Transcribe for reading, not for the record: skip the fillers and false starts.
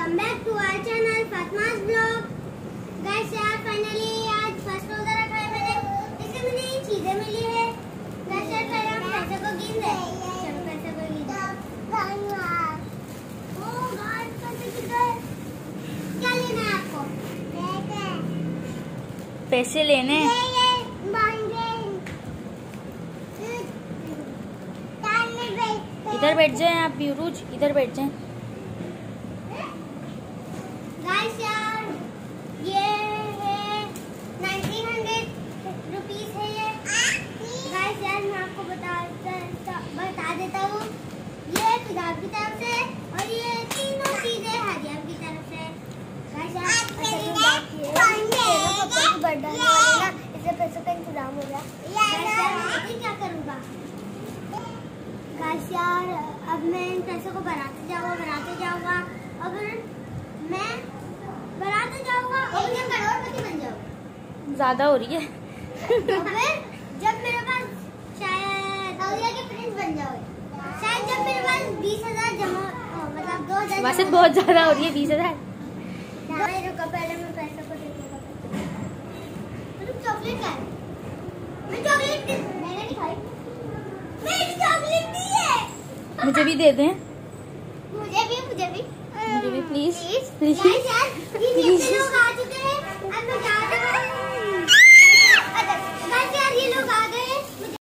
Welcome back to our channel Fatima's blog. Guys यार finally आज first रोजा रखा है मैंने, इससे मुझे ये चीजें मिली है। गाइस यार पहले हम पैसे को गिन दे। चलो पैसे को गिन दे। ओ गाइस पैसे कितने? क्या लेना है आपको? पैसे लेने। इधर बैठ जाएं आप ब्यूरूज, इधर बैठ जाएं। गाइस यार ये है 1900 रुपीस है ये। गाइस यार मैं आपको बता देता हूँ, ये किताब की तरफ से और ये तीनों चीजें हरियाम की तरफ से। गाइस यार बर्थडे वाला इससे पैसों का इंतजाम हो गया। गाइस यार क्या करूँगा? गाइस यार अब मैं इन पैसों को बनाते जाऊँगा और मैं बनाते जाऊँगा और मैं करोड़पति बन जाऊँगा। ज्यादा हो रही है। तो फिर जब मेरे पास शायद औलिया के प्रिंस बन जाओगे, शायद जब मेरे पास 20,000 जमा मतलब 2,000 वैसे बहुत ज्यादा हो रही है 20,000। रुको पहले मैं पैसे को देखूंगा। चॉकलेट है, मैं चॉकलेट मैंने नहीं खाई, मेरी चॉकलेट दी है। मुझे भी दे दें। मुझे भी प्लीज प्लीज। यार ये नीचे लोग आ चुके हैं, अब मैं जा रहा हूँ।